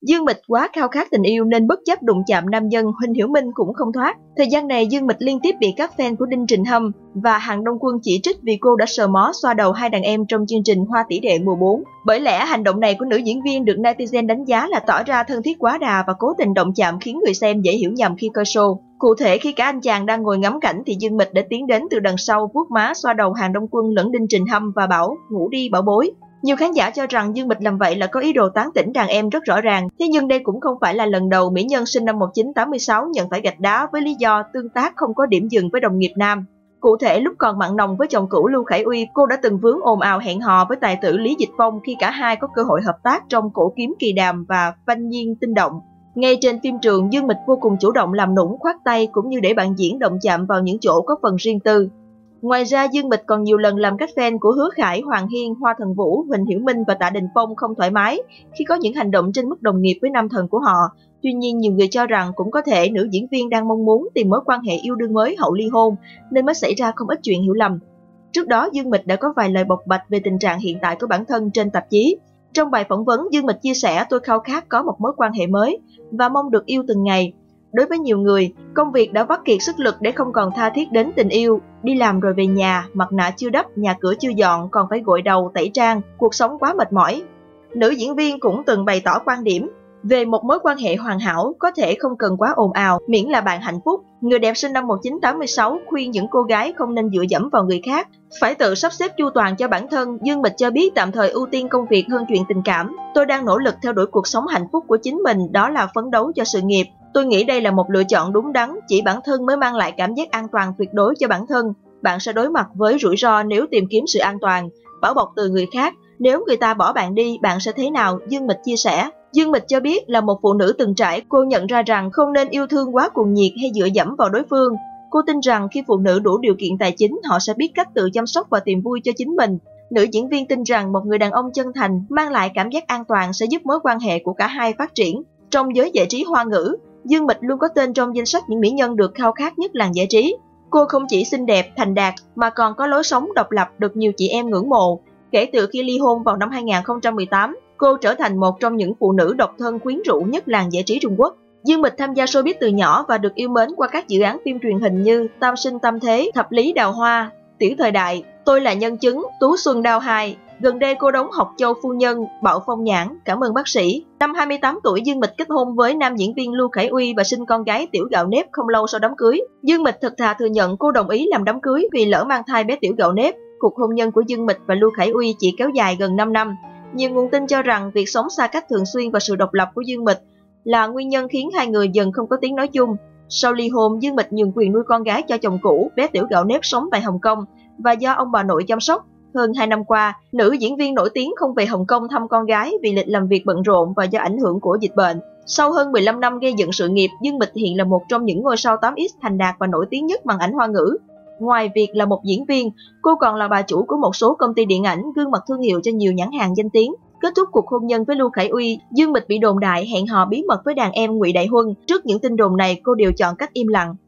Dương Mịch quá khao khát tình yêu nên bất chấp đụng chạm nam nhân Huỳnh Hiểu Minh cũng không thoát. Thời gian này Dương Mịch liên tiếp bị các fan của Đinh Trình Hâm và Hàn Đông Quân chỉ trích vì cô đã sờ mó xoa đầu hai đàn em trong chương trình Hoa Tỷ Đệ mùa 4. Bởi lẽ hành động này của nữ diễn viên được netizen đánh giá là tỏ ra thân thiết quá đà và cố tình động chạm khiến người xem dễ hiểu nhầm khi coi show. Cụ thể, khi cả anh chàng đang ngồi ngắm cảnh thì Dương Mịch đã tiến đến từ đằng sau vuốt má xoa đầu Hàn Đông Quân lẫn Đinh Trình Hâm và bảo ngủ đi bảo bối. Nhiều khán giả cho rằng Dương Mịch làm vậy là có ý đồ tán tỉnh đàn em rất rõ ràng, thế nhưng đây cũng không phải là lần đầu mỹ nhân sinh năm 1986 nhận phải gạch đá với lý do tương tác không có điểm dừng với đồng nghiệp nam. Cụ thể, lúc còn mặn nồng với chồng cũ Lưu Khải Uy, cô đã từng vướng ồn ào hẹn hò với tài tử Lý Dịch Phong khi cả hai có cơ hội hợp tác trong Cổ Kiếm Kỳ Đàm và Phanh Nhiên Tinh Động. Ngay trên phim trường, Dương Mịch vô cùng chủ động làm nũng, khoát tay cũng như để bạn diễn động chạm vào những chỗ có phần riêng tư. Ngoài ra, Dương Mịch còn nhiều lần làm các fan của Hứa Khải, Hoàng Hiên, Hoa Thần Vũ, Huỳnh Hiểu Minh và Tạ Đình Phong không thoải mái khi có những hành động trên mức đồng nghiệp với nam thần của họ. Tuy nhiên, nhiều người cho rằng cũng có thể nữ diễn viên đang mong muốn tìm mối quan hệ yêu đương mới hậu ly hôn nên mới xảy ra không ít chuyện hiểu lầm. Trước đó, Dương Mịch đã có vài lời bộc bạch về tình trạng hiện tại của bản thân trên tạp chí. Trong bài phỏng vấn, Dương Mịch chia sẻ: "Tôi khao khát có một mối quan hệ mới và mong được yêu từng ngày. Đối với nhiều người, công việc đã vắt kiệt sức lực để không còn tha thiết đến tình yêu. Đi làm rồi về nhà, mặt nạ chưa đắp, nhà cửa chưa dọn, còn phải gội đầu, tẩy trang, cuộc sống quá mệt mỏi." Nữ diễn viên cũng từng bày tỏ quan điểm về một mối quan hệ hoàn hảo có thể không cần quá ồn ào, miễn là bạn hạnh phúc. Người đẹp sinh năm 1986 khuyên những cô gái không nên dựa dẫm vào người khác, phải tự sắp xếp chu toàn cho bản thân. Dương Mịch cho biết tạm thời ưu tiên công việc hơn chuyện tình cảm. "Tôi đang nỗ lực theo đuổi cuộc sống hạnh phúc của chính mình, đó là phấn đấu cho sự nghiệp. Tôi nghĩ đây là một lựa chọn đúng đắn, chỉ bản thân mới mang lại cảm giác an toàn tuyệt đối cho bản thân. Bạn sẽ đối mặt với rủi ro nếu tìm kiếm sự an toàn, bảo bọc từ người khác. Nếu người ta bỏ bạn đi, bạn sẽ thế nào?" Dương Mịch chia sẻ. Dương Mịch cho biết là một phụ nữ từng trải, cô nhận ra rằng không nên yêu thương quá cuồng nhiệt hay dựa dẫm vào đối phương. Cô tin rằng khi phụ nữ đủ điều kiện tài chính, họ sẽ biết cách tự chăm sóc và tìm vui cho chính mình. Nữ diễn viên tin rằng một người đàn ông chân thành, mang lại cảm giác an toàn sẽ giúp mối quan hệ của cả hai phát triển. Trong giới giải trí Hoa ngữ, Dương Mịch luôn có tên trong danh sách những mỹ nhân được khao khát nhất làng giải trí. Cô không chỉ xinh đẹp, thành đạt mà còn có lối sống độc lập được nhiều chị em ngưỡng mộ. Kể từ khi ly hôn vào năm 2018, cô trở thành một trong những phụ nữ độc thân quyến rũ nhất làng giải trí Trung Quốc. Dương Mịch tham gia showbiz từ nhỏ và được yêu mến qua các dự án phim truyền hình như Tam Sinh Tam Thế, Thập Lý Đào Hoa, Tiểu Thời Đại, Tôi Là Nhân Chứng, Tú Xuân Đao 2. Gần đây cô đóng Học Châu Phu Nhân, Bạo Phong Nhãn, Cảm Ơn Bác Sĩ. Năm 28 tuổi, Dương Mịch kết hôn với nam diễn viên Lưu Khải Uy và sinh con gái Tiểu Gạo Nếp không lâu sau đám cưới. Dương Mịch thật thà thừa nhận cô đồng ý làm đám cưới vì lỡ mang thai bé Tiểu Gạo Nếp. Cuộc hôn nhân của Dương Mịch và Lưu Khải Uy chỉ kéo dài gần 5 năm. Nhiều nguồn tin cho rằng việc sống xa cách thường xuyên và sự độc lập của Dương Mịch là nguyên nhân khiến hai người dần không có tiếng nói chung. Sau ly hôn, Dương Mịch nhường quyền nuôi con gái cho chồng cũ, bé Tiểu Gạo Nếp sống tại Hồng Kông và do ông bà nội chăm sóc. Hơn 2 năm qua, nữ diễn viên nổi tiếng không về Hồng Kông thăm con gái vì lịch làm việc bận rộn và do ảnh hưởng của dịch bệnh. Sau hơn 15 năm gây dựng sự nghiệp, Dương Mịch hiện là một trong những ngôi sao 8X thành đạt và nổi tiếng nhất màn ảnh Hoa ngữ. Ngoài việc là một diễn viên, cô còn là bà chủ của một số công ty điện ảnh, gương mặt thương hiệu cho nhiều nhãn hàng danh tiếng. Kết thúc cuộc hôn nhân với Lưu Khải Uy, Dương Mịch bị đồn đại hẹn hò bí mật với đàn em Ngụy Đại Huân. Trước những tin đồn này, cô đều chọn cách im lặng.